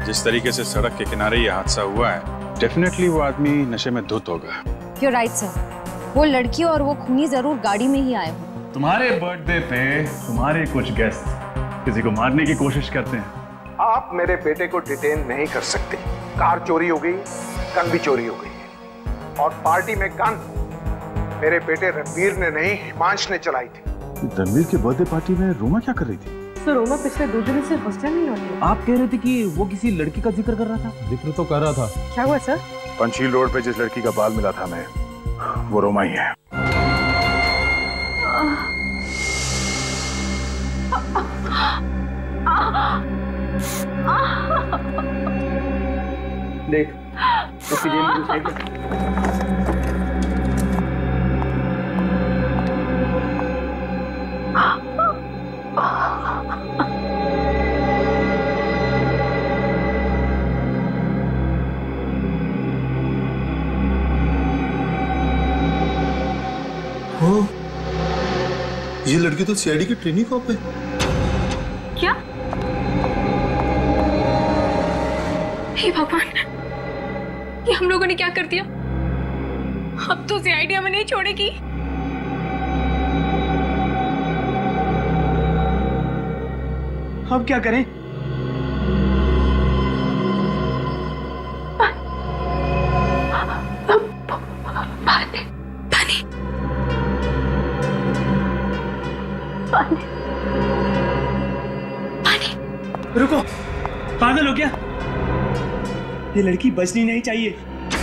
जिस तरीके से सड़क के किनारे ये हादसा हुआ है, डेफिनेटली वो आदमी नशे में धुत होगा। You're right, sir. वो लड़की और वो खूनी जरूर गाड़ी में ही आए हो। तुम्हारे बर्थडे पे तुम्हारे कुछ गेस्ट किसी को मारने की कोशिश करते हैं। आप मेरे बेटे को डिटेन नहीं कर सकते। कार चोरी हो गई, गन भी चोरी हो गई और पार्टी में गन मेरे बेटे रणवीर ने नहीं, हिमांश ने चलाई थी। रणवीर के बर्थडे पार्टी में रोमा क्या कर रही थी? सर रोमा पिछले 2 दिनों से हॉस्टल नहीं आई है। आप कह रहे थे कि वो किसी लड़की का जिक्र कर रहा था। जिक्र तो कर रहा था। क्या हुआ सर? पंचशील रोड पे जिस लड़की का बाल मिला था मैं, वो रोमा ही है। देख उसकी जेब में कुछ है। ये लड़की तो CID की ट्रेनिंग कॉप है। क्या? हे भगवान, ये हम लोगों ने क्या कर दिया? अब तो CID हमें नहीं छोड़ेगी। अब क्या करें? रुको, पागल हो क्या? ये लड़की बचनी नहीं चाहिए,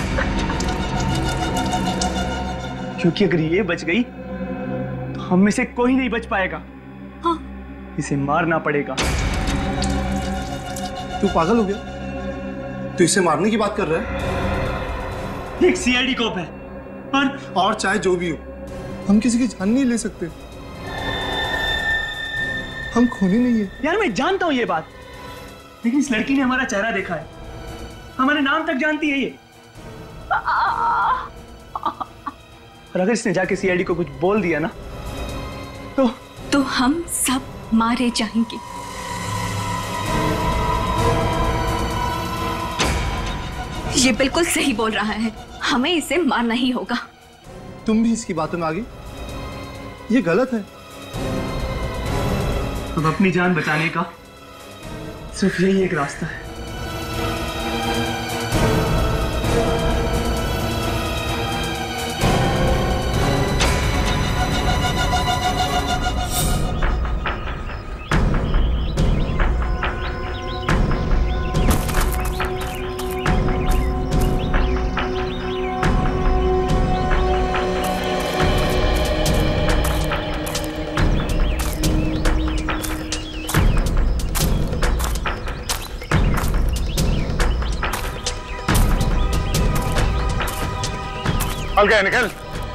क्योंकि अगर ये बच गई तो हम में से कोई नहीं बच पाएगा। हाँ। इसे मारना पड़ेगा। तू पागल हो गया? तू इसे मारने की बात कर रहा है? एक CID कॉप है और चाहे जो भी हो, हम किसी की जान नहीं ले सकते। हम खूनी नहीं है। यार मैं जानता हूं ये बात, लेकिन इस लड़की ने हमारा चेहरा देखा है, हमारे नाम तक जानती है ये। और अगर इसने जाके CID को कुछ बोल दिया ना तो हम सब मारे जाएंगे। ये बिल्कुल सही बोल रहा है, हमें इसे मारना ही होगा। तुम भी इसकी बातों में आ गई? ये गलत है। अब अपनी जान बचाने का सिर्फ यही एक रास्ता है। निकल गया, निकल।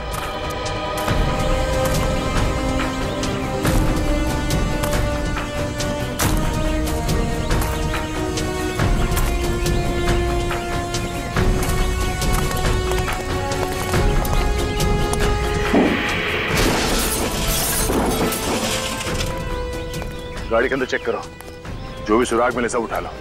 गाड़ी के अंदर चेक करो, जो भी सुराग मिले सब उठा लो।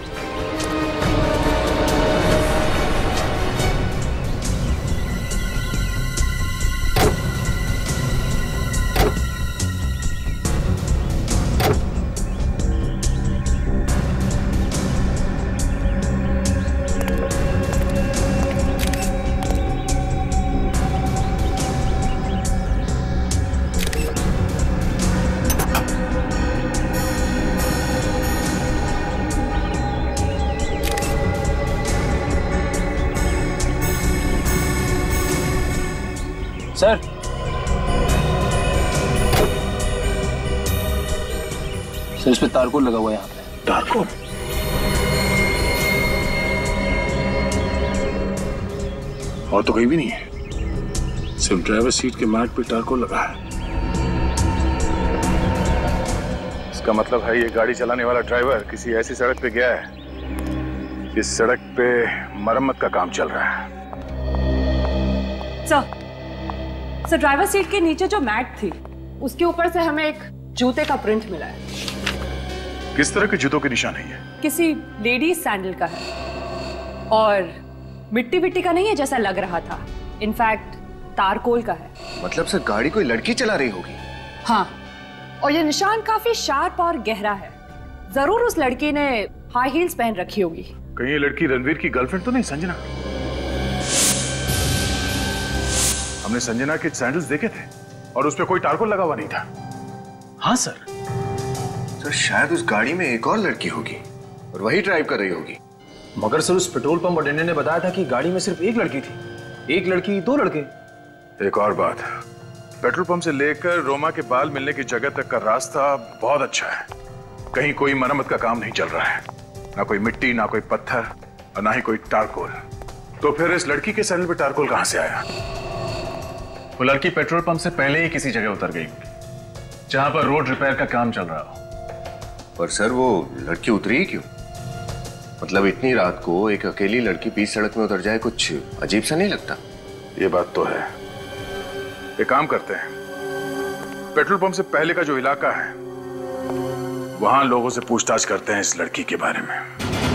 सर, इस पे तारकोल लगा हुआ है यहाँ पे। तारकोल? और तो कहीं भी नहीं है, सिर्फ ड्राइवर सीट के मैट पे तारकोल लगा है। इसका मतलब है ये गाड़ी चलाने वाला ड्राइवर किसी ऐसी सड़क पे गया है जिस सड़क पे मरम्मत का काम चल रहा है। सर, ड्राइवर सीट के नीचे जो मैट थी उसके ऊपर से हमें एक जूते का प्रिंट मिला है। किस तरह के जूतों के निशान है ये? किसी लेडीज सैंडल का है और मिट्टी विट्टी का नहीं है जैसा लग रहा था। इनफैक्ट तारकोल का है। मतलब सर गाड़ी कोई लड़की चला रही होगी? हाँ, और ये निशान काफी शार्प और गहरा है। जरूर उस लड़की ने हाई हील्स पहन रखी होगी। कहीं ये लड़की रणवीर की गर्लफ्रेंड तो नहीं संजना? हमने संजना के सैंडल्स देखे थे और उस पर कोई तारकोल लगा हुआ नहीं था। हाँ सर। सर शायद उस गाड़ी में एक और लड़की होगी और वही ड्राइव कर रही होगी। मगर सर उस पेट्रोल पंप अटेंडेंट ने बताया था कि गाड़ी में सिर्फ एक लड़की थी। एक लड़की दो लड़के। एक और बात, पेट्रोल पंप से लेकर रोमा के बाल मिलने की जगह तक का रास्ता बहुत अच्छा है। कहीं कोई मरम्मत का काम नहीं चल रहा है, ना कोई मिट्टी, ना कोई पत्थर और ना ही कोई टारकोल। तो फिर इस लड़की के सैंडल पे टारकोल कहां से आया? वो लड़की पेट्रोल पंप से पहले ही किसी जगह उतर गई जहां पर रोड रिपेयर का काम चल रहा हो। पर सर वो लड़की उतरी ही क्यों? मतलब इतनी रात को एक अकेली लड़की बीच सड़क में उतर जाए, कुछ अजीब सा नहीं लगता? ये बात तो है। एक काम करते हैं, पेट्रोल पंप से पहले का जो इलाका है वहां लोगों से पूछताछ करते हैं इस लड़की के बारे में।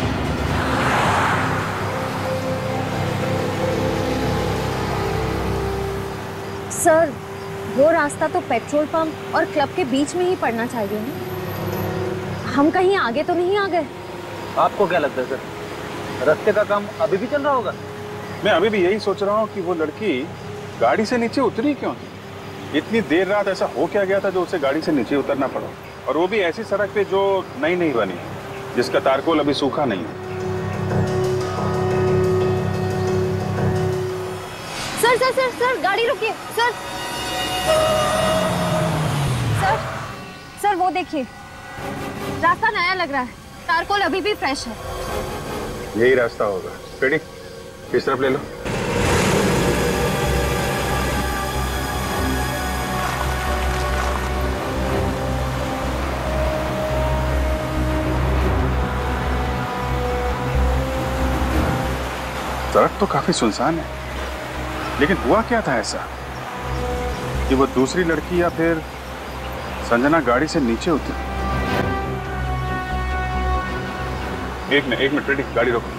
सर, वो रास्ता तो पेट्रोल पंप और क्लब के बीच में ही पड़ना चाहिए ना? हम कहीं आगे तो नहीं आ गए? आपको क्या लगता है सर, रास्ते का काम अभी भी चल रहा होगा? मैं अभी भी यही सोच रहा हूँ कि वो लड़की गाड़ी से नीचे उतरी क्यों थी? इतनी देर रात ऐसा हो क्या गया था जो उसे गाड़ी से नीचे उतरना पड़ा, और वो भी ऐसी सड़क पे जो नई नहीं बनी है, जिसका तारकोल अभी सूखा नहीं है। सर सर सर सर, गाड़ी रुकिए सर। सर सर, वो देखिए, रास्ता नया लग रहा है, तारकोल अभी भी फ्रेश है। यही रास्ता होगा। फ्रेडी, इस तरफ ले लो। सड़क तो काफी सुनसान है, लेकिन हुआ क्या था ऐसा कि वो दूसरी लड़की या फिर संजना गाड़ी से नीचे उतरी? एक मिनट फ्रेडी, गाड़ी रोको।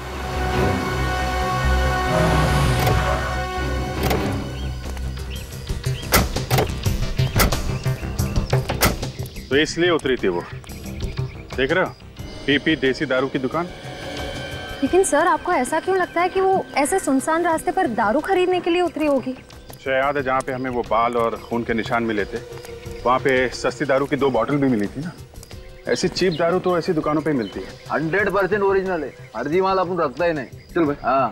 तो इसलिए उतरी थी वो, देख रहे हो, पीपी देसी दारू की दुकान। लेकिन सर, आपको ऐसा क्यों लगता है कि वो ऐसे सुनसान रास्ते पर दारू खरीदने के लिए उतरी होगी? याद है जहाँ पे हमें वो बाल और खून के निशान मिले थे, वहाँ पे सस्ती दारू की 2 बॉटल भी मिली थी ना। ऐसी चीप दारू तो ऐसी दुकानों पे मिलती है। 100% ओरिजिनल है, फर्जी माल अपन रखता ही नहीं। चल भाई। हाँ।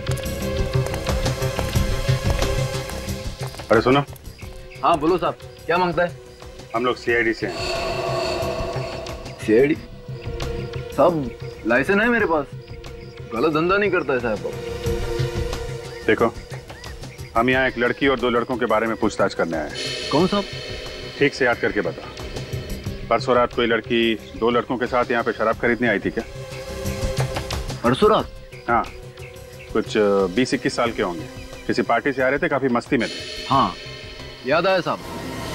अरे सुनो। हाँ बोलो साहब, क्या मांगता है? हम लोग CID से हैं। CID? साहब लाइसेंस है मेरे पास, गलत धंधा नहीं करता है साहब। देखो, हम यहाँ एक लड़की और 2 लड़कों के बारे में पूछताछ करने आए हैं। कौन साहब? ठीक से याद करके बता। परसों रात कोई लड़की 2 लड़कों के साथ यहाँ पे शराब खरीदने आई थी क्या? परसों रात? हाँ, कुछ 20-21 साल के होंगे, किसी पार्टी से आ रहे थे, काफी मस्ती में थे। हाँ याद आया साहब,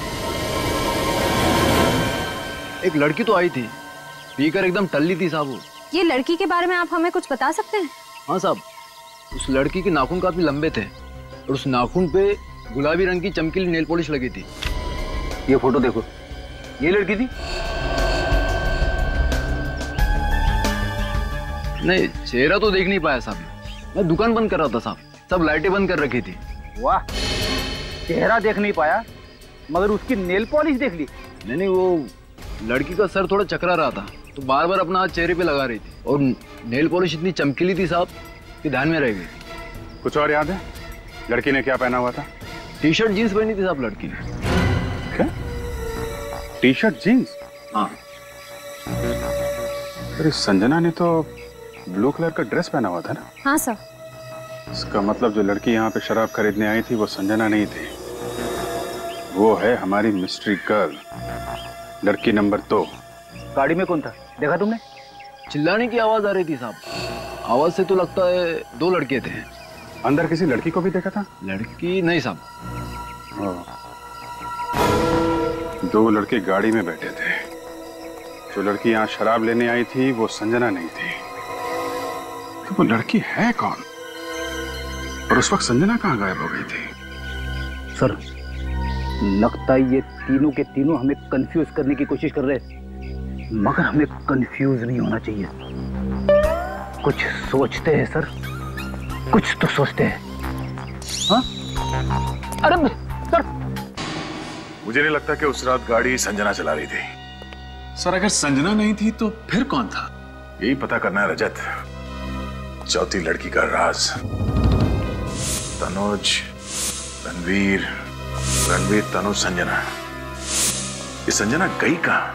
एक लड़की तो आई थी, पीकर एकदम टल्ली थी साहब। ये लड़की के बारे में आप हमें कुछ बता सकते हैं? हाँ साहब, उस लड़की के नाखून काफी लंबे थे और उस नाखून पे गुलाबी रंग की चमकीली नेल पॉलिश लगी थी। ये फोटो देखो, ये लड़की थी। नहीं, चेहरा तो देख नहीं पाया साहब, मैं दुकान बंद कर रहा था साहब, सब लाइटें बंद कर रखी थी। वाह, चेहरा देख नहीं पाया मगर उसकी नेल पॉलिश देख ली? नहीं, वो लड़की का सर थोड़ा चकरा रहा था तो बार बार अपना हाथ चेहरे पे लगा रही थी, और नेल पॉलिश इतनी चमकीली थी साहब कि ध्यान में रह गई। कुछ और याद है लड़की ने क्या पहना हुआ था? टी-शर्ट जीन्स पहनी थी साहब लड़की ने। क्या? T-shirt jeans? हाँ। अरे संजना ने तो ब्लू कलर का ड्रेस पहना हुआ था ना? हाँ सर। इसका मतलब जो लड़की यहाँ पे शराब खरीदने आई थी वो संजना नहीं थी, वो है हमारी मिस्ट्री गर्ल, लड़की नंबर 2। गाड़ी में कौन था, देखा तुमने? चिल्लाने की आवाज आ रही थी साहब, आवाज से तो लगता है 2 लड़के थे। अंदर किसी लड़की को भी देखा था? लड़की नहीं साहब। 2 लड़के गाड़ी में बैठे थे, जो लड़की यहाँ शराब लेने आई थी वो संजना नहीं थी। तो वो लड़की है कौन? और उस वक्त संजना कहाँ गायब हो गई थी? सर, लगता है ये तीनों के तीनों हमें कंफ्यूज करने की कोशिश कर रहे हैं, मगर हमें कंफ्यूज नहीं होना चाहिए। कुछ सोचते हैं सर, कुछ तो सोचते हैं। हाँ? अरे सर, मुझे नहीं लगता कि उस रात गाड़ी संजना चला रही थी। सर, अगर संजना नहीं थी तो फिर कौन था? यही पता करना है रजत। चौथी लड़की का राज। तनुज, रणवीर, तनुज, संजना। ये संजना गई कहां?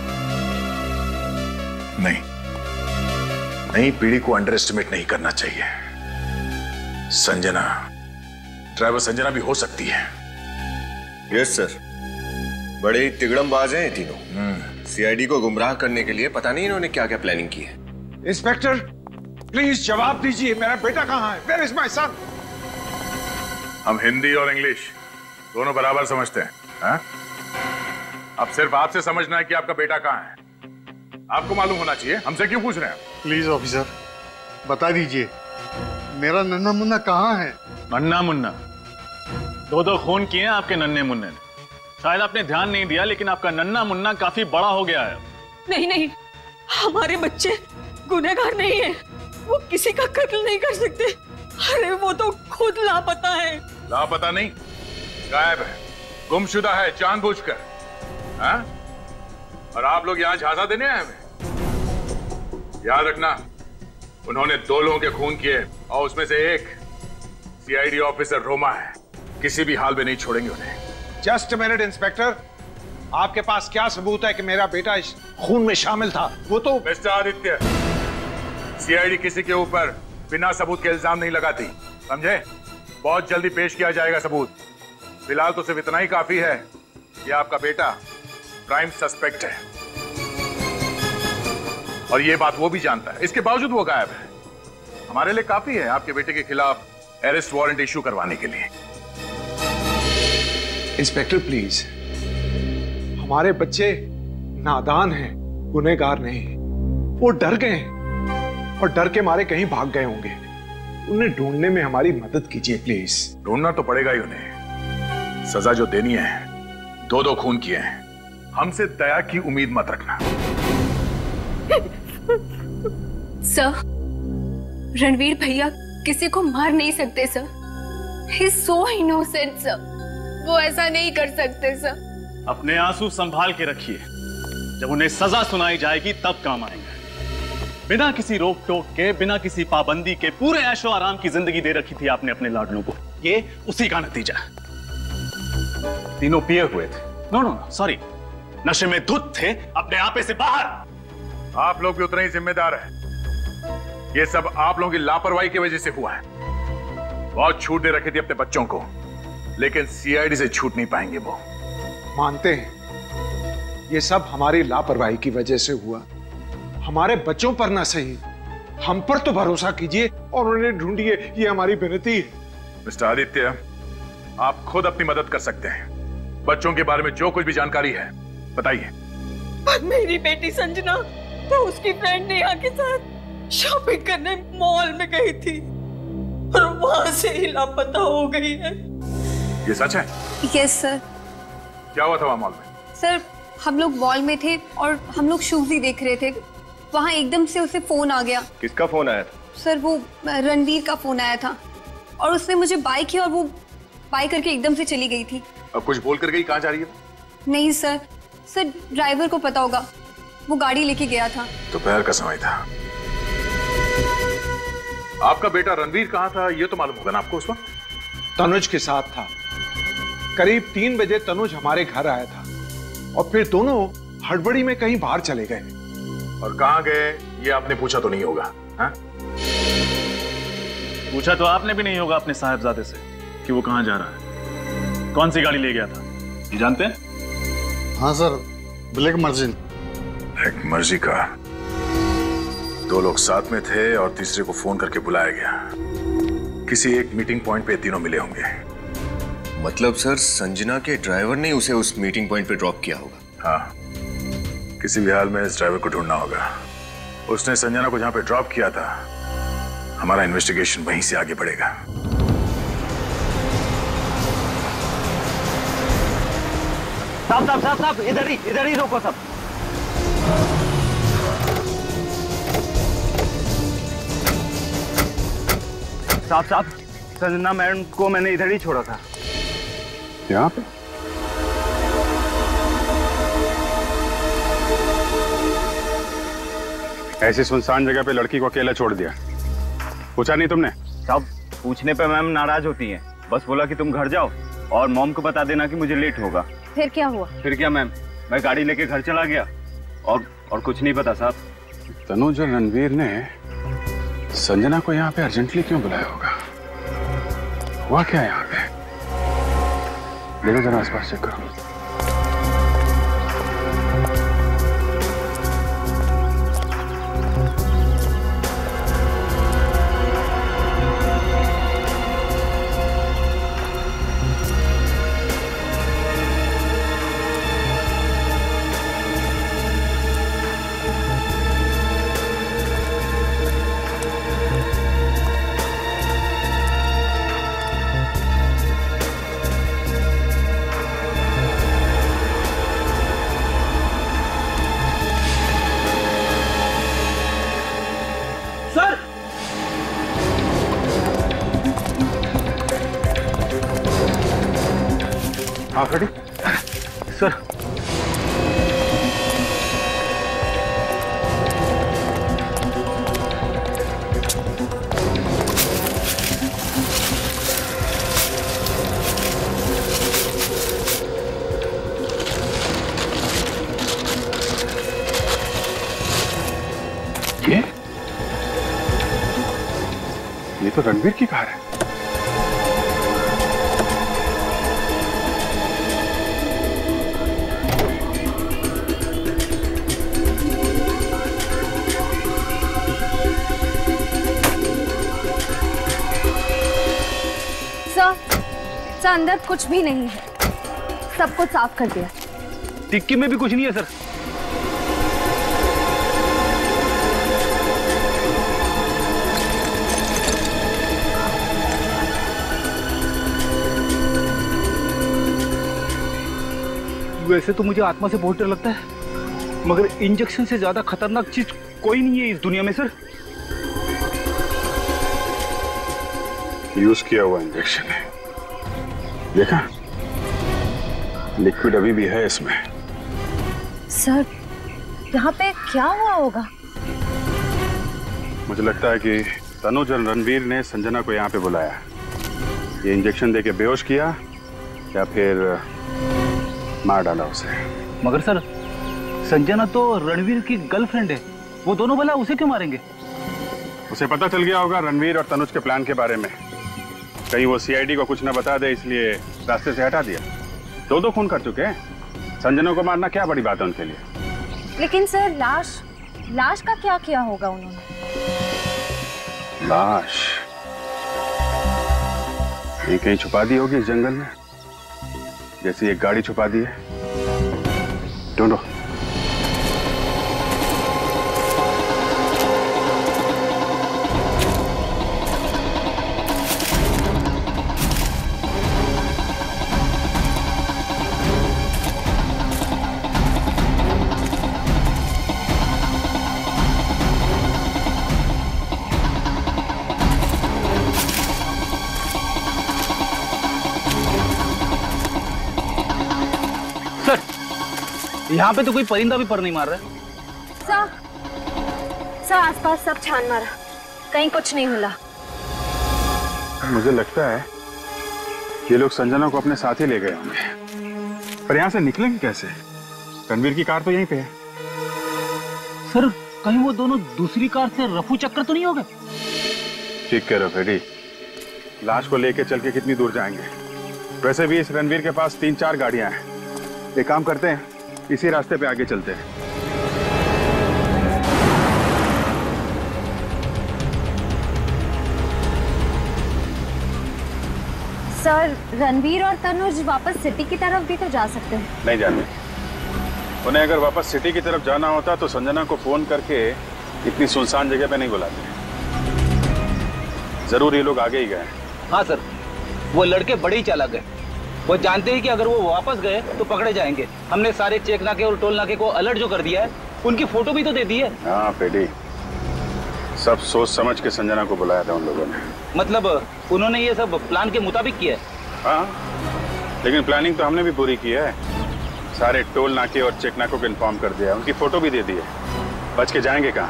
नई पीढ़ी को अंडर एस्टिमेट नहीं करना चाहिए। संजना, ड्राइवर संजना भी हो सकती है। यस सर, बड़े ही तिगड़मबाज हैं ये तीनों। सीआईडी को गुमराह करने के लिए पता नहीं इन्होंने क्या क्या प्लानिंग की है। इंस्पेक्टर प्लीज जवाब दीजिए, मेरा बेटा कहां है? Where is my son? हम हिंदी और इंग्लिश दोनों बराबर समझते हैं। हा? अब सिर्फ आपसे समझना है कि आपका बेटा कहां है। आपको मालूम होना चाहिए, हमसे क्यों पूछ रहे हैं? प्लीज ऑफिसर बता दीजिए, मेरा नन्ना मुन्ना कहाँ है? नन्ना मुन्ना? दो खून किए हैं आपके नन्हे मुन्ने ने। शायद आपने ध्यान नहीं दिया, लेकिन आपका नन्ना मुन्ना काफी बड़ा हो गया है। नहीं नहीं, हमारे बच्चे गुनहगार नहीं है, वो किसी का कत्ल नहीं कर सकते। अरे वो तो खुद लापता है। लापता नहीं, गायब है, गुमशुदा है जानबूझकर। हाँ? और आप लोग यहाँ झांसा देने आए हैं? याद रखना, उन्होंने 2 लोगों के खून किए और उसमें से एक सीआईडी ऑफिसर रोमा है। किसी भी हाल में नहीं छोड़ेंगे उन्हें। जस्ट अ मिनट इंस्पेक्टर, आपके पास क्या सबूत है कि मेरा बेटा इस खून में शामिल था? वो तो मिस्टर आदित्य, सीआईडी किसी के ऊपर बिना सबूत के इल्जाम नहीं लगाती, समझे? बहुत जल्दी पेश किया जाएगा सबूत। फिलहाल तो सिर्फ इतना ही काफी है कि आपका बेटा प्राइम सस्पेक्ट है, और ये बात वो भी जानता है। इसके बावजूद वो गायब है। हमारे लिए काफी है आपके बेटे के खिलाफ अरेस्ट वारंट इशू करवाने के लिए। इंस्पेक्टर प्लीज, हमारे बच्चे नादान हैं, गुनहगार नहीं। वो डर गए हैं और डर के मारे कहीं भाग गए होंगे। उन्हें ढूंढने में हमारी मदद कीजिए प्लीज। ढूंढना तो पड़ेगा ही उन्हें। सजा जो देनी है, 2 खून किए हैं। हमसे दया की उम्मीद मत रखना। सर, रणवीर भैया किसी को मार नहीं सकते sir. He is so innocent sir, वो ऐसा नहीं कर सकते सर। अपने आंसू संभाल के रखिए, जब उन्हें सजा सुनाई जाएगी तब काम आएंगे। बिना किसी रोक टोक के, बिना किसी पाबंदी के पूरे ऐशो आराम की जिंदगी दे रखी थी आपने अपने लाडलों को। ये उसी का नतीजा है। तीनों पिए हुए थे, नो सॉरी, नशे में धुत थे, अपने आपे से बाहर। आप लोग भी उतने ही जिम्मेदार हैं। ये सब आप लोगों की लापरवाही की वजह से हुआ है। बहुत छूट दे रखी थी अपने बच्चों को, लेकिन सीआईडी से छूट नहीं पाएंगे वो। मानते हैं ये सब हमारी लापरवाही की वजह से हुआ। हमारे बच्चों पर ना सही, हम पर तो भरोसा कीजिए और उन्हें ढूंढिए, ये हमारी विनती है। मिस्टर आदित्य, आप खुद अपनी मदद कर सकते हैं। बच्चों के बारे में जो कुछ भी जानकारी है बताइए। पर मेरी बेटी संजना तो उसकी फ्रेंड नेहा के साथ शॉपिंग करने मॉल में गई थी और वहां से ही लापता हो गई है। ये सच है? Yes sir. क्या हुआ था वहां मॉल में? सर, हम लोग मॉल में थे और हम लोग शूज ही देख रहे थे। वहाँ एकदम से उसे फोन आ गया। किसका फोन आया था? सर, वो रणवीर का फोन आया था और उसने मुझे बाय किया और वो बाय करके एकदम से चली गई थी। अब कुछ बोल कर गई? कहाँ जा रही है? नहीं सर, ड्राइवर को पता होगा, वो गाड़ी लेके गया था। दोपहर का समय था। आपका बेटा रणवीर कहाँ था ये तो मालूम होगा ना आपको उस वक्त? तनुज के साथ था। करीब 3 बजे तनुज हमारे घर आया था और फिर दोनों हड़बड़ी में कहीं बाहर चले गए। और कहाँ गए ये आपने पूछा तो नहीं होगा? हा? पूछा तो आपने भी नहीं होगा अपने साहबजादे से कि वो कहाँ जा रहा है, कौन सी गाड़ी ले गया था, ये जानते हैं? हाँ सर, ब्लैक मर्जिन। ब्लैक मर्जी का 2 लोग साथ में थे और तीसरे को फोन करके बुलाया गया। किसी एक मीटिंग पॉइंट पे तीनों मिले होंगे। मतलब सर, संजना के ड्राइवर ने उसे उस मीटिंग पॉइंट पे ड्रॉप किया होगा? हाँ, किसी भी हाल में इस ड्राइवर को ढूंढना होगा। उसने संजना को जहां पे ड्रॉप किया था, हमारा इन्वेस्टिगेशन वहीं से आगे बढ़ेगा। साहब इधर ही रोको सब। साहब संजना मैडम को मैंने इधर ही छोड़ा था। यहाँ पे? ऐसी सुनसान जगह पे लड़की को अकेला छोड़ दिया, पूछा नहीं तुमने? साहब पूछने पे मैम नाराज होती हैं, बस बोला कि तुम घर जाओ और मॉम को बता देना कि मुझे लेट होगा। फिर क्या हुआ? फिर क्या मैम, मैं गाड़ी लेके घर चला गया और कुछ नहीं पता साहब। तनुज और रणवीर ने संजना को यहाँ पे अर्जेंटली क्यों बुलाया होगा? हुआ क्या यहाँ पे? देखो जरा आसपास चेक करो। हाँ फ्रेडी सर, ये तो रणवीर की कार है। सर अंदर कुछ भी नहीं है, सब कुछ साफ कर दिया। टिक्की में भी कुछ नहीं है सर। वैसे तो मुझे आत्मा से बहुत डर लगता है, मगर इंजेक्शन से ज्यादा खतरनाक चीज कोई नहीं है इस दुनिया में सर। यूज किया हुआ इंजेक्शन है, देखा? लिक्विड अभी भी है इसमें। सर यहाँ पे क्या हुआ होगा? मुझे लगता है कि तनुज और रणवीर ने संजना को यहाँ पे बुलाया, ये इंजेक्शन देके बेहोश किया या फिर मार डाला उसे। मगर सर संजना तो रणवीर की गर्लफ्रेंड है, वो दोनों भला उसे क्यों मारेंगे? उसे पता चल गया होगा रणवीर और तनुज के प्लान के बारे में, कहीं वो CID को कुछ न बता दे इसलिए रास्ते से हटा दिया। दो खून कर चुके हैं, संजना को मारना क्या बड़ी बात है उनके लिए। लेकिन सर लाश का क्या किया होगा उन्होंने? लाश ये कहीं छुपा दी होगी इस जंगल में, जैसे एक गाड़ी छुपा दी है। ढूंढो। यहाँ पे तो कोई परिंदा भी पर नहीं मार रहा है। सर आसपास सब छान मारा, कहीं कुछ नहीं मिला। मुझे लगता है ये लोग संजना को अपने साथ ही ले गए होंगे, पर यहाँ से निकलेंगे कैसे? रणवीर की कार तो यहीं पे है। सर कहीं वो दोनों दूसरी कार से रफू चक्कर तो नहीं हो गए? ठीक कह रहे हो फ्रेडी, लाश को लेके चल के कितनी दूर जाएंगे? वैसे भी इस रणवीर के पास 3-4 गाड़ियां हैं। एक काम करते हैं, इसी रास्ते पे आगे चलते हैं। सर रणवीर और तनुज वापस सिटी की तरफ भी तो जा सकते हैं। नहीं जाते, उन्हें अगर वापस सिटी की तरफ जाना होता तो संजना को फोन करके इतनी सुनसान जगह पे नहीं बुलाते। जरूर ये लोग आगे ही गए। हाँ सर, वो लड़के बड़े ही चालाक है। वो जानते ही कि अगर वो वापस गए तो पकड़े जाएंगे। हमने सारे चेक नाके और टोल नाके को अलर्ट जो कर दिया है, उनकी फोटो भी तो दे दी है। हाँ फ्रेडी, सब सोच समझ के संजना को बुलाया था उन लोगों ने। मतलब उन्होंने ये सब प्लान के मुताबिक किया है? हाँ, लेकिन प्लानिंग तो हमने भी पूरी की है। सारे टोल नाके और चेक नाकों को इन्फॉर्म कर दिया, उनकी फोटो भी दे दी है। बच के जाएंगे कहाँ?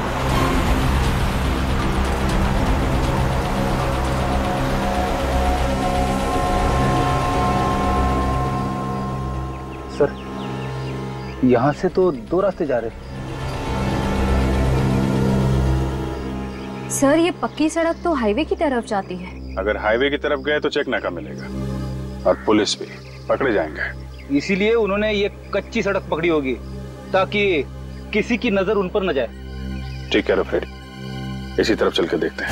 सर, यहाँ से तो 2 रास्ते जा रहे हैं। सर, ये पक्की सड़क तो हाईवे की तरफ जाती है। अगर हाईवे की तरफ गए तो चेक नाका मिलेगा और पुलिस भी, पकड़े जाएंगे। इसीलिए उन्होंने ये कच्ची सड़क पकड़ी होगी ताकि किसी की नजर उन पर न जाए। ठीक है फ्रेडी, इसी तरफ चल के देखते हैं।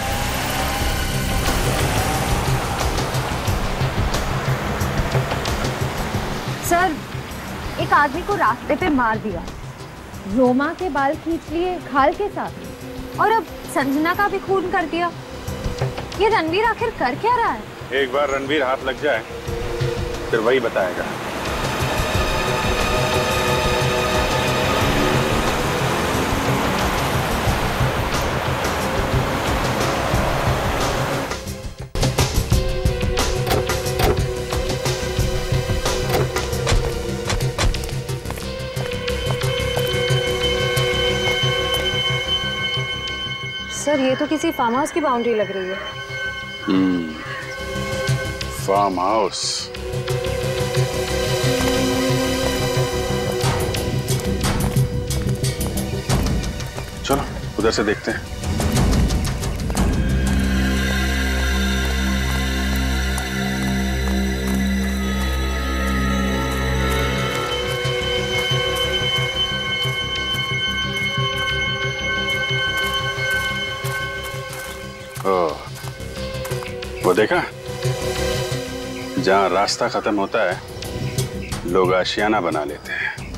सर, एक आदमी को रास्ते पे मार दिया, रोमा के बाल खींच लिए खाल के साथ, और अब संजना का भी खून कर दिया। ये रणवीर आखिर कर क्या रहा है? एक बार रणवीर हाथ लग जाए फिर वही बताएगा। सर, ये तो किसी फार्म हाउस की बाउंड्री लग रही है। Farm house. चलो उधर से देखते हैं। वो देखा, जहां रास्ता खत्म होता है लोग आशियाना बना लेते हैं।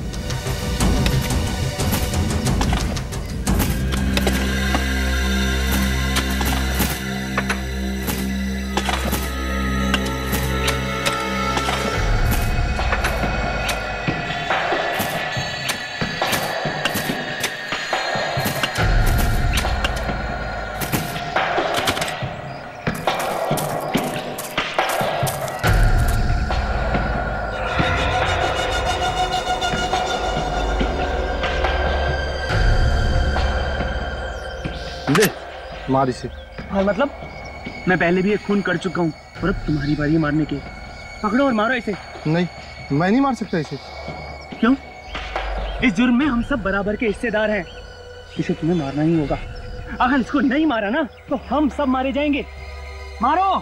मार इसे। हाँ, मतलब मैं पहले भी एक खून कर चुका हूँ और अब तुम्हारी बारी मारने की। पकड़ो और मारो इसे। नहीं, मैं नहीं मार सकता इसे। क्यों? इस जुर्म में हम सब बराबर के हिस्सेदार हैं। इसे तुम्हें मारना ही होगा। अगर इसको नहीं मारा ना तो हम सब मारे जाएंगे। मारो।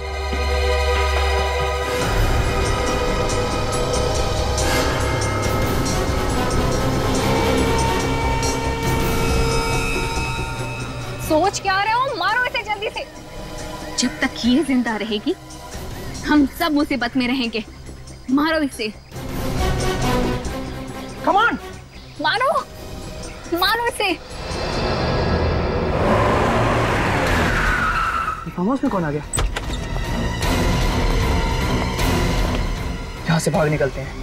सोच क्या रहे हो? मारो इसे जल्दी से। जब तक ये जिंदा रहेगी हम सब मुसीबत में रहेंगे। मारो इसे। कम ऑन, मारो, मारो इसे। फार्म हाउस में कौन आ गया? यहाँ से भाग निकलते हैं।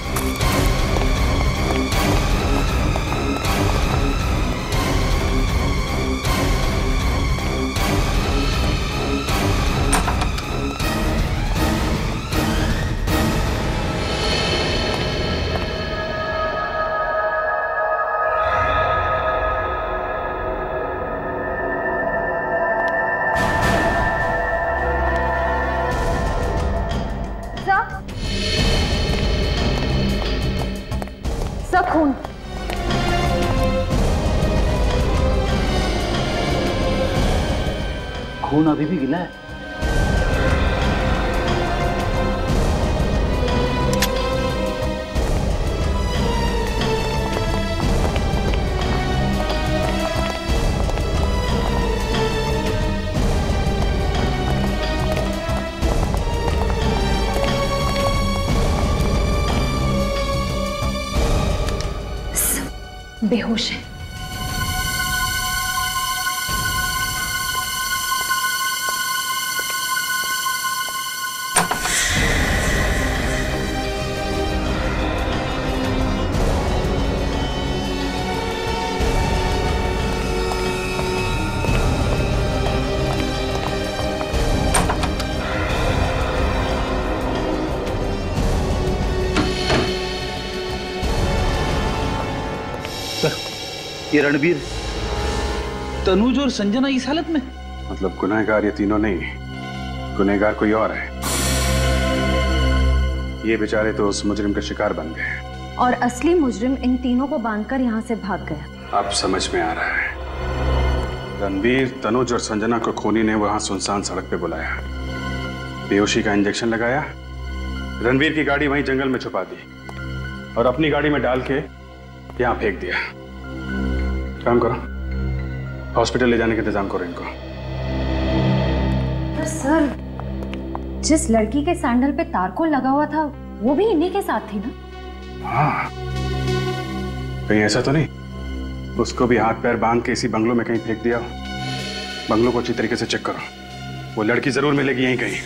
खून। खून अभी भी गिला है। बेहोश है। ये रणवीर, तनुज और संजना इस हालत में? मतलब गुनहगार ये तीनों नहीं, गुनहगार कोई और है। ये बेचारे तो उस मुजरिम का शिकार बन गए और असली मुजरिम इन तीनों को बांधकर यहाँ से भाग गया। अब समझ में आ रहा है। रणवीर, तनुज और संजना को खूनी ने वहां सुनसान सड़क पे बुलाया, बेहोशी का इंजेक्शन लगाया, रणवीर की गाड़ी वहीं जंगल में छुपा दी और अपनी गाड़ी में डाल के यहाँ फेंक दिया। काम करो, हॉस्पिटल ले जाने का इंतजाम करो इनको। पर सर, जिस लड़की के सैंडल पे तारकोल लगा हुआ था वो भी इन्हीं के साथ थी ना? हाँ, कहीं ऐसा तो नहीं उसको भी हाथ पैर बांध के इसी बंगलों में कहीं फेंक दिया? बंगलों को अच्छी तरीके से चेक करो, वो लड़की जरूर मिलेगी यहीं कहीं।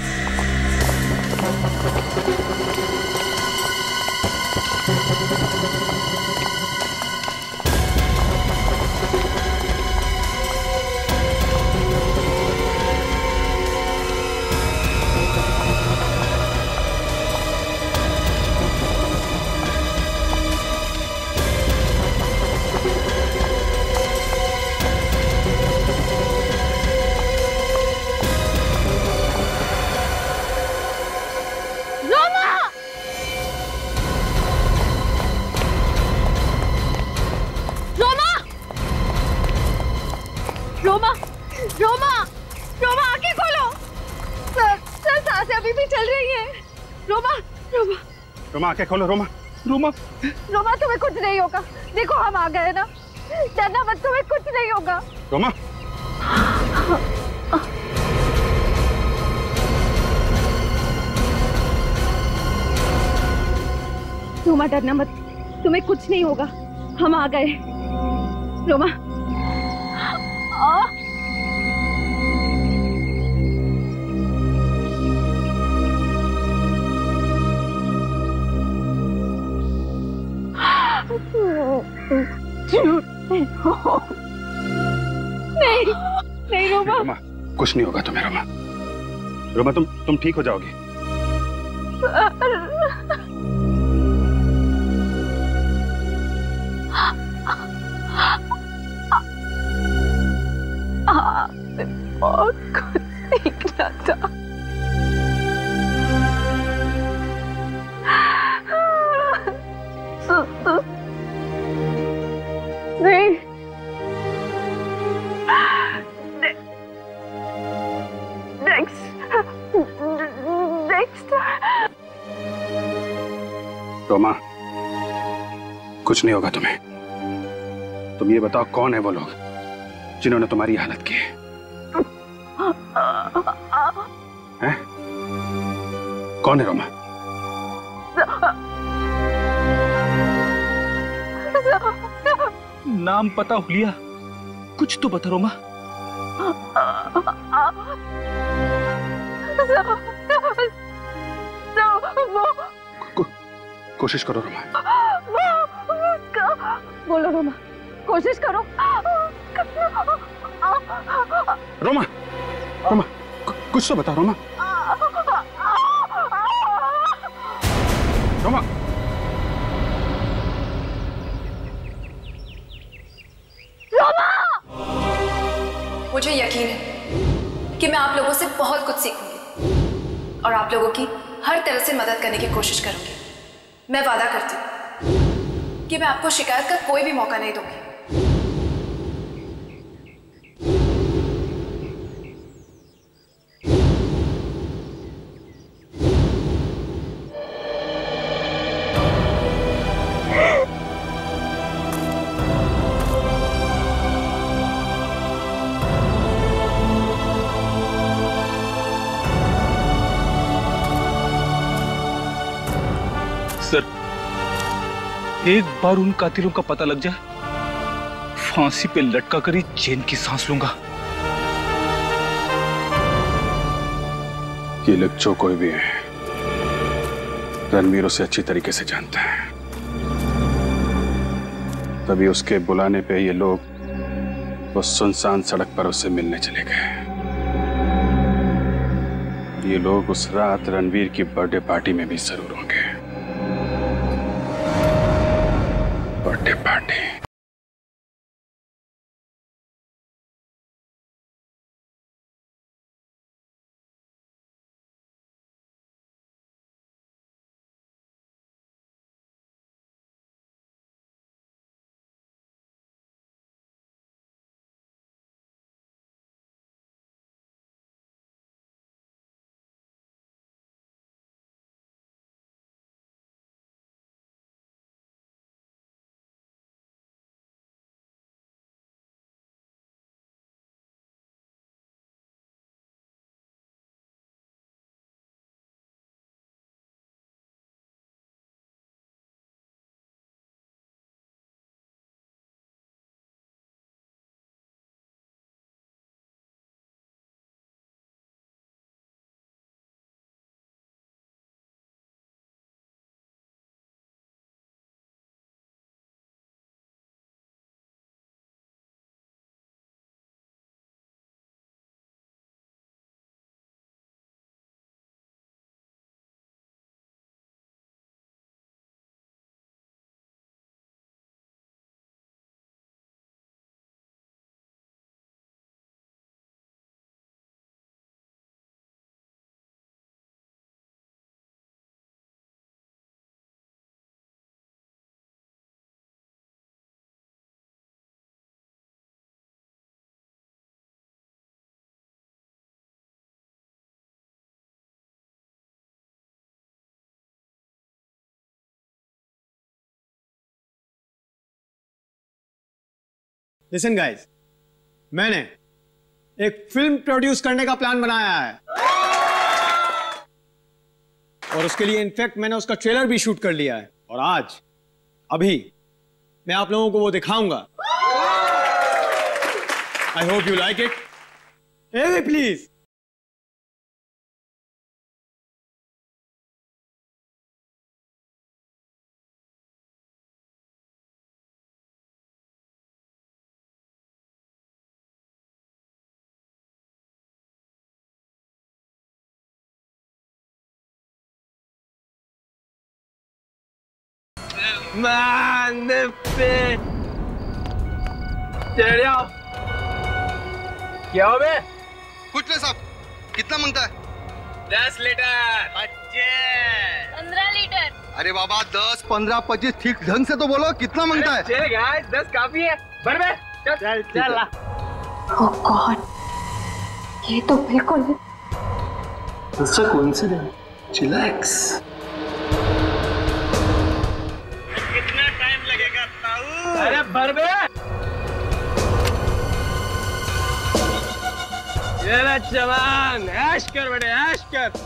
रोमा आंखें खोलो। रोमा, रोमा, रोमा तुम्हें कुछ नहीं होगा, देखो हम आ गए ना, डरना मत, तुम्हें कुछ नहीं होगा। रोमा, रोमा डरना मत, तुम्हें कुछ नहीं होगा, हम आ गए। रोमा, नहीं नहीं रोमा, रोमा कुछ नहीं होगा तुम्हें। रोमा, रोमा तुम ठीक हो जाओगी। बहुत कुछ सीखना था। नहीं, रोमा कुछ नहीं होगा तुम्हें। तुम ये बताओ कौन है वो लोग जिन्होंने तुम्हारी हालत की है? कौन है रोमा? नाम पता हुलिया, कुछ तो बता रोमा। कोशिश करो रोमा। बोलो रोमा, कोशिश करो। रोमा, रोमा कुछ तो बता रोमा। रोमा, मुझे यकीन है कि मैं आप लोगों से बहुत कुछ सीखूंगी और आप लोगों की हर तरह से मदद करने की कोशिश करूंगी। मैं वादा करती हूँ कि मैं आपको शिकायत का कोई भी मौका नहीं दूंगी। एक बार उन कातिलों का पता लग जाए, फांसी पे लटका कर ही चैन की सांस लूंगा। ये लोग जो कोई भी है, रणवीर उसे अच्छी तरीके से जानता है, तभी उसके बुलाने पे ये लोग उस सुनसान सड़क पर उससे मिलने चले गए। ये लोग उस रात रणवीर की बर्थडे पार्टी में भी जरूर होंगे। Birthday party. लिसन गाइस, मैंने एक फिल्म प्रोड्यूस करने का प्लान बनाया है और उसके लिए इनफैक्ट मैंने उसका ट्रेलर भी शूट कर लिया है और आज अभी मैं आप लोगों को वो दिखाऊंगा। I hope you like it. Avi please. क्या हो बे? कुछ नहीं साहब, कितना मांगता है? 10 लीटर। 15 लीटर। अरे बाबा 10, 15, 25 ठीक ढंग से तो बोलो, कितना मांगता है? चलेगा, 10 काफी है। भर बे। चल चल। ओह गॉड, ये तो बिल्कुल It's a coincidence. Chillax. कितना टाइम लगेगा ताऊ? अरे भर बे। ये ले जवान, ऐश कर बेटे, ऐश कर।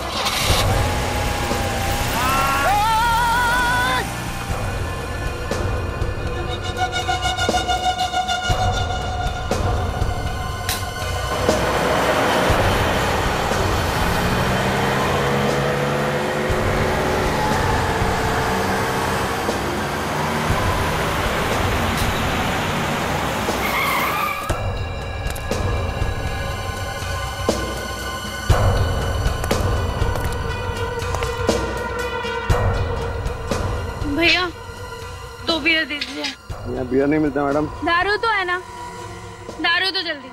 भैया 2 बियर दे दीजिए। यहाँ बियर नहीं मिलता मैडम। दारू तो है ना, दारू तो जल्दी।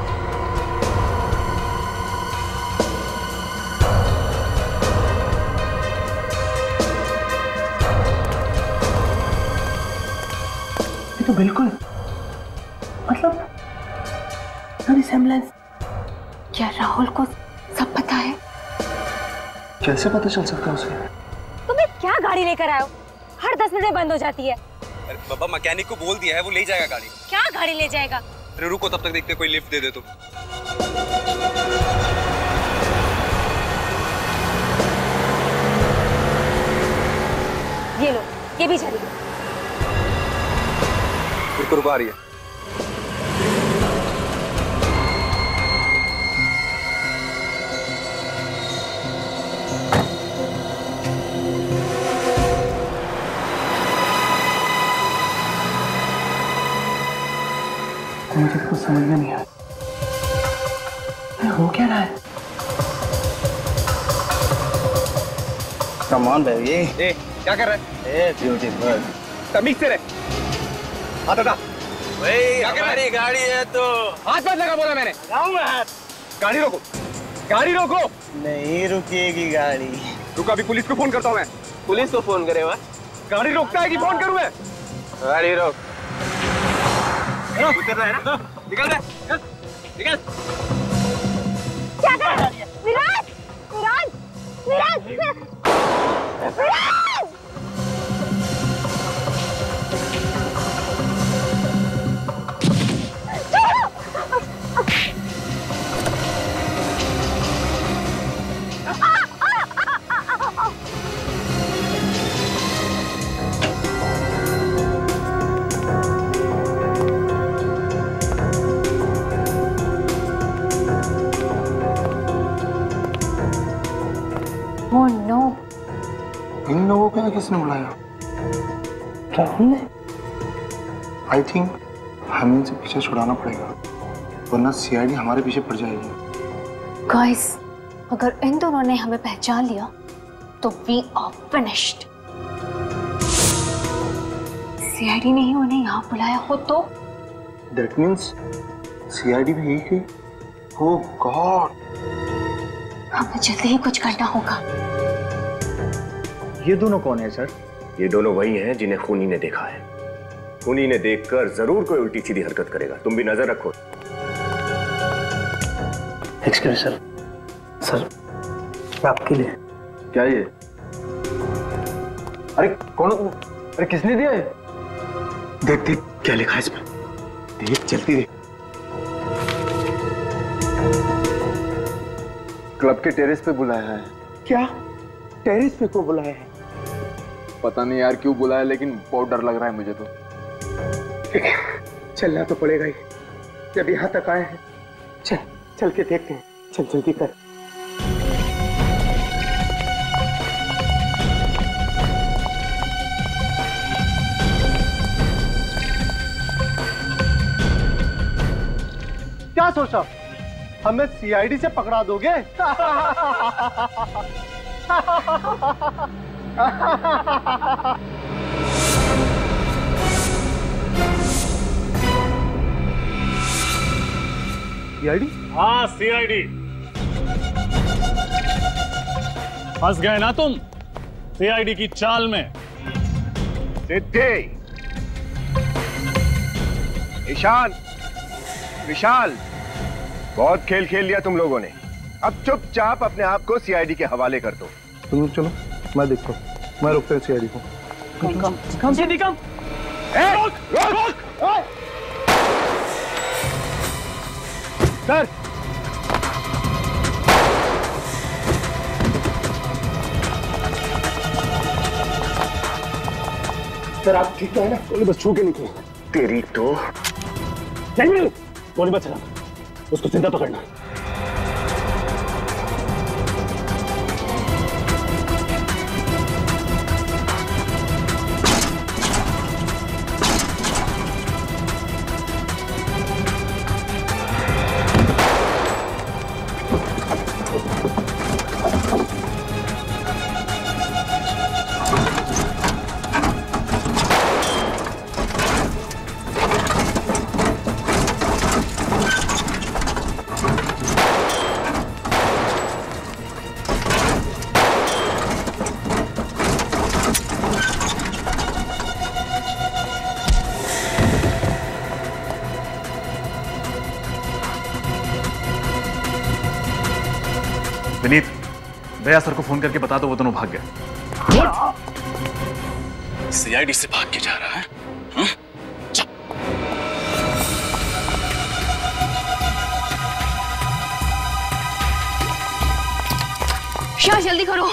ये तो बिल्कुल मतलब रिसेम्बलेंस। क्या राहुल को सब पता है? कैसे पता चल सकता है उसे? तुम्हें क्या गाड़ी लेकर आए हो? हर 10 मिनट में बंद हो जाती है। अरे बाबा मैकेनिक को बोल दिया है, वो ले जाएगा गाड़ी। क्या गाड़ी ले जाएगा? अरे रुको, तब तक देखते कोई लिफ्ट दे दे तो। ये लो, ये भी चलेगी। रुको आ रही है। मुझे कुछ समझ में नहीं आया, हो क्या रहा है? Come on baby. ए क्या कर रहा है? ए ब्यूटीफुल, तमीज से रहे। हाथ हटा। क्या कर रहा है? गाड़ी है तो हाथ मत लगा, बोला मैंने। लगाऊंगा हाथ। गाड़ी रोको, गाड़ी रोको। नहीं रुकेगी गाड़ी। रुको, अभी पुलिस को फोन करता हूँ मैं। पुलिस को फोन करे वह? गाड़ी रोकता है कि फोन करूँ मैं? गाड़ी रोक। उतर रहा है ना? निकल रहा है? निकल। क्या कर रहा है? विराज! विराज! विराज! विराज! Oh no. इन लोगों को किसने बुलाया? राहुल ने? आई थिंक हमें इनसे पीछे छुड़ाना पड़ेगा, वरना सीआईडी हमारे पीछे पड़ जाएगी। गाइस, अगर इन दोनों ने हमें पहचान लिया तो वी आर फिनिश्ड। सीआईडी ने ही उन्हें यहाँ बुलाया हो तो? That means सीआईडी भी यही है। Oh God! हमें जल्दी ही कुछ करना होगा। ये दोनों कौन है सर? ये दोनों वही हैं जिन्हें खूनी ने देखा है। खूनी ने देखकर जरूर कोई उल्टी सीधी हरकत करेगा, तुम भी नजर रखो। एक्सक्यूज सर, सर आपके लिए। क्या ये? अरे कौन? अरे किसने दिया है? देख देख क्या लिखा है इस पर, देख जल्दी देख। क्लब के टेरेस पे बुलाया है। क्या? टेरेस पे को बुलाया है? पता नहीं यार क्यों बुलाया, लेकिन बहुत डर लग रहा है मुझे तो। चलना तो पड़ेगा ही, जब यहाँ तक आए हैं। चल चल के देखते हैं, चल जल्दी कर। क्या सोचा, हमें सीआईडी से पकड़ा दोगे? सीआईडी? हाँ सीआईडी। फंस गए ना तुम सीआईडी की चाल में। रिद्धि, ईशान, विशाल, बहुत खेल खेल लिया तुम लोगों ने। अब चुपचाप अपने आप को सीआईडी के हवाले कर दो। तुम चलो, मैं देखता हूँ, मैं रोकता हूँ सीआईडी को। कम सीधी कम। रोक, रोक, रोक। सर, सर आप ठीक है ना? गोली बस छू के निकलो। तेरी तो नहीं, गोली बच चला, उसको जिंदा पकड़ना। विनीत, दया सर को फोन करके बता दो वो दोनों भाग गए। सीआईडी से भाग के जा रहा है? श्रेया जल्दी करो।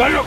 कर लो।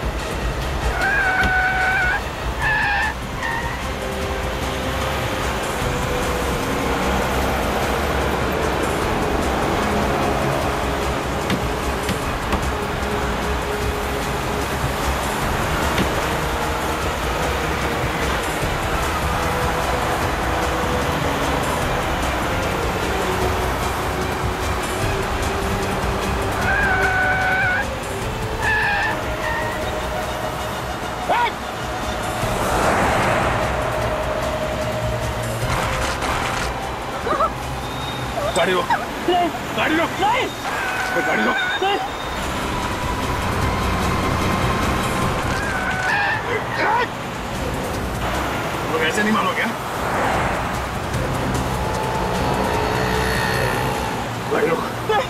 गाड़ी रोक, गाड़ी रोक, गाड़ी रोक। लोग ऐसे नहीं मानोगे? गाड़ी रोक।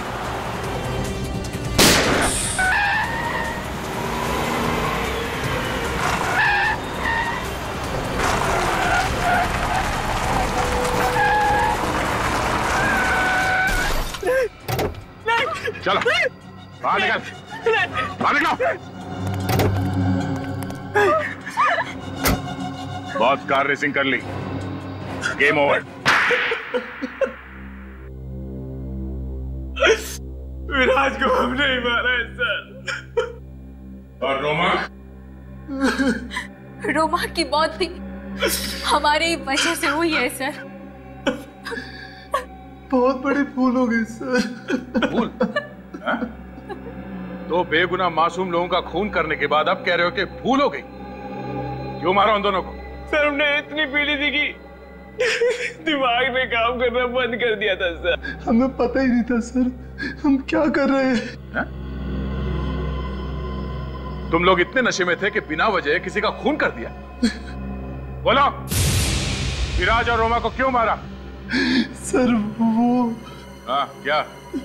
चलो बाहर निकल, बाहर निकलो। बहुत कार रेसिंग कर ली, गेम ओवर। विराज को हमने ही मारा है सर। और रोमा? रोमा की मौत भी हमारी वजह से हुई है सर। बहुत बड़ी भूल हो गई सर। भूल? दो बेगुनाह मासूम लोगों का खून करने के बाद अब कह रहे हो कि भूल हो गई? क्यों मारा उन दोनों को? सर हमने इतनी पीली थी कि दिमाग ने काम करना बंद कर दिया था सर। हमें पता ही नहीं था सर हम क्या कर रहे हैं। तुम लोग इतने नशे में थे कि बिना वजह किसी का खून कर दिया। बोलो, विराज और रोमा को क्यों मारा? सर वो हाँ क्या?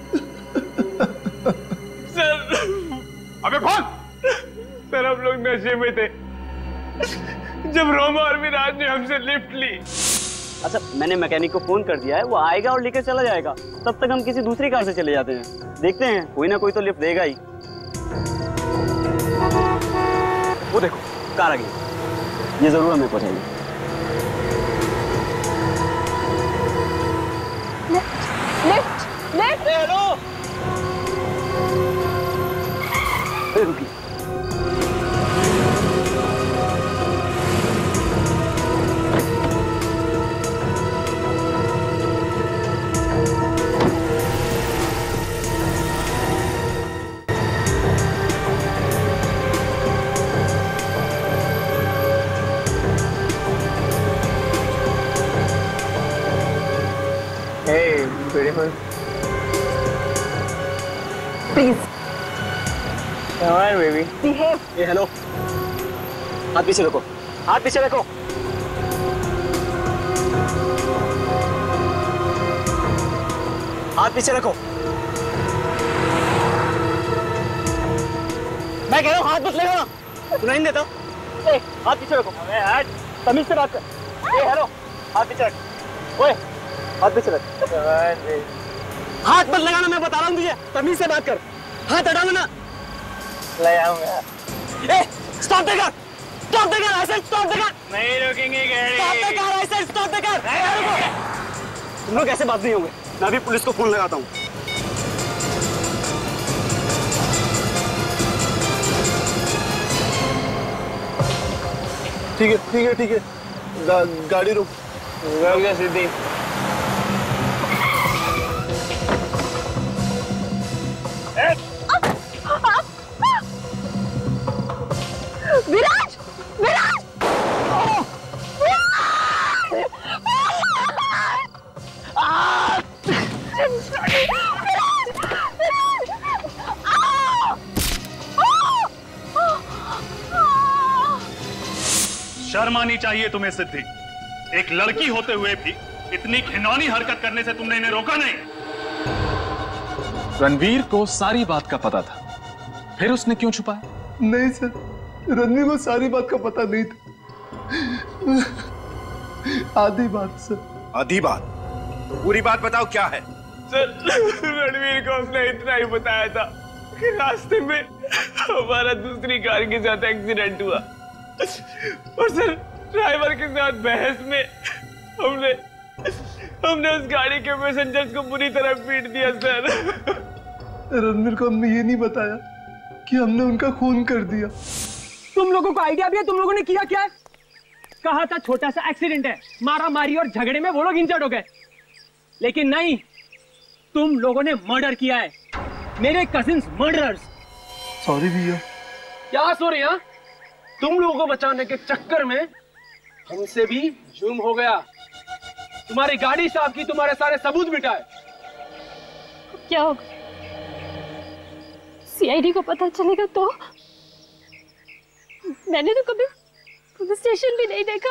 सर अबे बोल। सर हम लोग नशे में थे जब रोमा और विराज ने हमसे लिफ्ट ली। अच्छा मैंने मैकेनिक को फोन कर दिया है, वो आएगा और लेकर चला जाएगा। तब तक हम किसी दूसरी कार से चले जाते हैं। देखते हैं कोई ना कोई तो लिफ्ट देगा ही। वो देखो कार आ गई, ये जरूर हमें पहुंचाएगी। Lift lift. हेलो रुकी। Hey, beautiful. Please. All right, baby. Behave. Hey, hello. हाथ पीछे रखो, हाथ पीछे रखो। हाथ पीछे रखो। मैं कह रहा हूँ हाथ मत लगाना, सुनाई नहीं देता। ए, हाथ पीछे रखो। अबे हट, तमीज से बात कर। ए, हेलो, हाथ पीछे रख। ओए, हाथ पीछे रख। हाथ मत लगाना, मैं बता रहा हूँ तुझे। तमीज से बात कर। हाथ हटाओ ना। लगाऊंगा। ए, stop the car. Stop the car, ऐसे स्टॉप द कार। नहीं रोकेंगे गाड़ी। स्टॉप द कार, ऐसे स्टॉप द कार। तुम लोग ऐसे बात नहीं होंगे। मैं अभी पुलिस को फोन लगाता हूँ। ठीक है ठीक है ठीक है, गाड़ी रुक जा सीधी। विराज विराज शर्म आनी चाहिए तुम्हें सिद्धि। एक लड़की होते हुए भी इतनी घिनौनी हरकत करने से तुमने इन्हें रोका नहीं। रणवीर को सारी बात का पता था, फिर उसने क्यों छुपाया? नहीं सर, रणवीर को सारी बात का पता नहीं था। आधी बात सर। आधी बात? तो पूरी बात बताओ क्या है? सर रणवीर को हमने इतना ही बताया था कि रास्ते में हमारा दूसरी कार के साथ एक्सीडेंट हुआ और सर ड्राइवर के साथ बहस में हमने उस गाड़ी के पैसेंजर्स को बुरी तरह पीट दिया सर। रणवीर को हमने ये नहीं बताया कि हमने उनका खून कर दिया। तुम लोगों को आइडिया भी है तुम लोगों ने किया क्या है? कहा था छोटा सा एक्सीडेंट है, मारा मारी और झगड़े में वो लोग इंजर्ड हो गए, लेकिन नहीं, तुम लोगों ने मर्डर किया है, मेरे कजिन्स मर्डरर्स। सॉरी भैया। क्या सॉरी? हाँ, तुम लोगों को बचाने के चक्कर में हमसे भी जुर्म हो गया। तुम्हारी गाड़ी साहब की, तुम्हारे सारे सबूत मिटाए। क्या होगा? CID को पता चलेगा तो? मैंने तो कभी पुलिस स्टेशन भी नहीं देखा।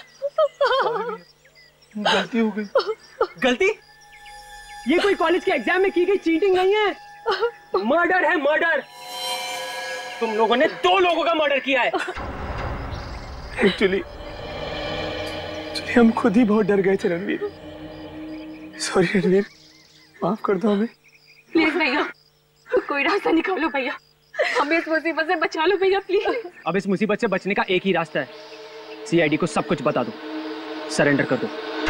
गलती हो गई। गलती? ये कोई कॉलेज के एग्जाम में की गई चीटिंग नहीं है, मर्डर है मर्डर। तुम लोगों ने 2 लोगों का मर्डर किया है। एक्चुअली हम खुद ही बहुत डर गए थे रणवीर। सॉरी रणवीर, माफ कर दो हमें। प्लीज भैया, कोई रास्ता निकालो भैया, हमें इस मुसीबत से बचा लो भैया प्लीज। अब इस मुसीबत से बचने का एक ही रास्ता है, CID को सब कुछ बता दो, सरेंडर कर दो।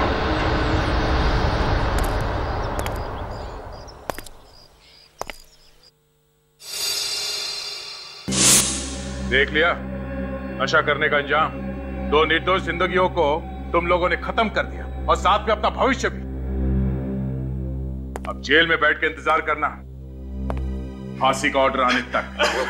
देख लिया नशा करने का अंजाम। 2 निर्दोष जिंदगियों को तुम लोगों ने खत्म कर दिया और साथ में अपना भविष्य भी। अब जेल में बैठ के इंतजार करना फांसी का ऑर्डर आने तक।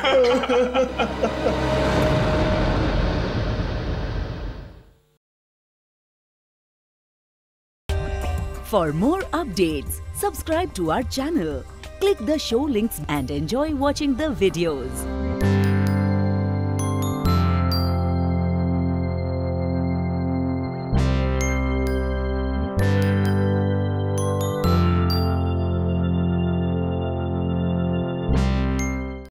For more updates, subscribe to our channel, click the show links and enjoy watching the videos.